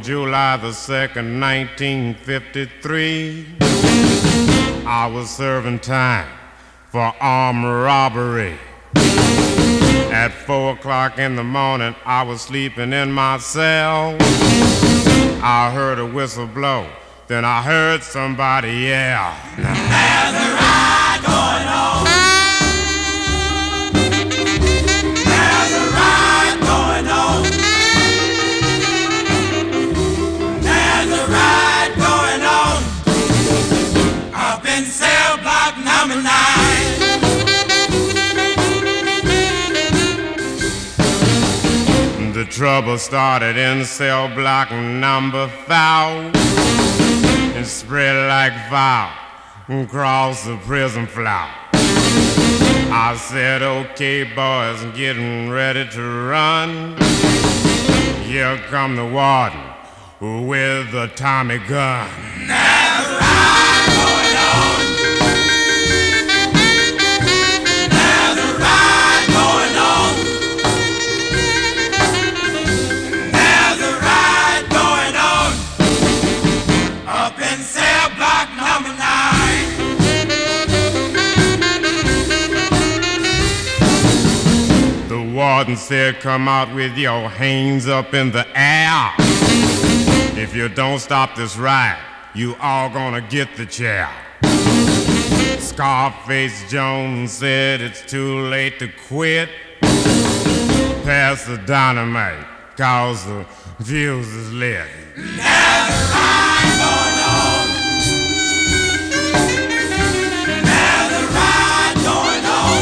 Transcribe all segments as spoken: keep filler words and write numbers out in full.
July the second, nineteen fifty-three, I was serving time for armed robbery. At four o'clock in the morning, I was sleeping in my cell. I heard a whistle blow, then I heard somebody yell. There's a riot going on. There's a riot going on. There's a riot going on up in cell block number nine. The trouble started in cell block number five. It spread like fire across the prison floor. I said, okay, boys, getting ready to run. Here come the warden with the Tommy gun. There's a riot going on. There's a riot going on. There's a riot going on up in cell block number nine. The warden said, come out with your hands up in the air. If you don't stop this riot, you all gonna get the chair. Scarface Jones said it's too late to quit. Pass the dynamite, cause the fuse is lit. There's a riot going on. There's a riot going on.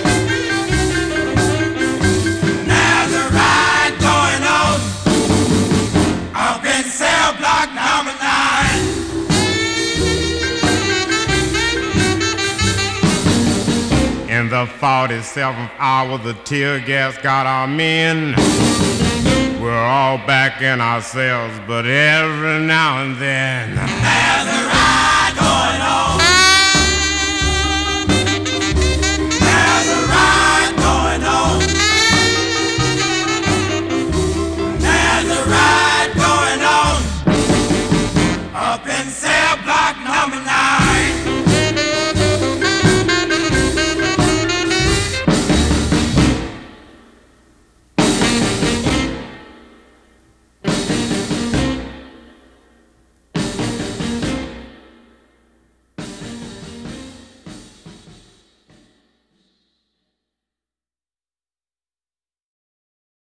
There's a riot going on up in cell block number nine. In the forty-seventh hour, the tear gas got our men. We're all back in our cells, but every now and then there's a riot going on.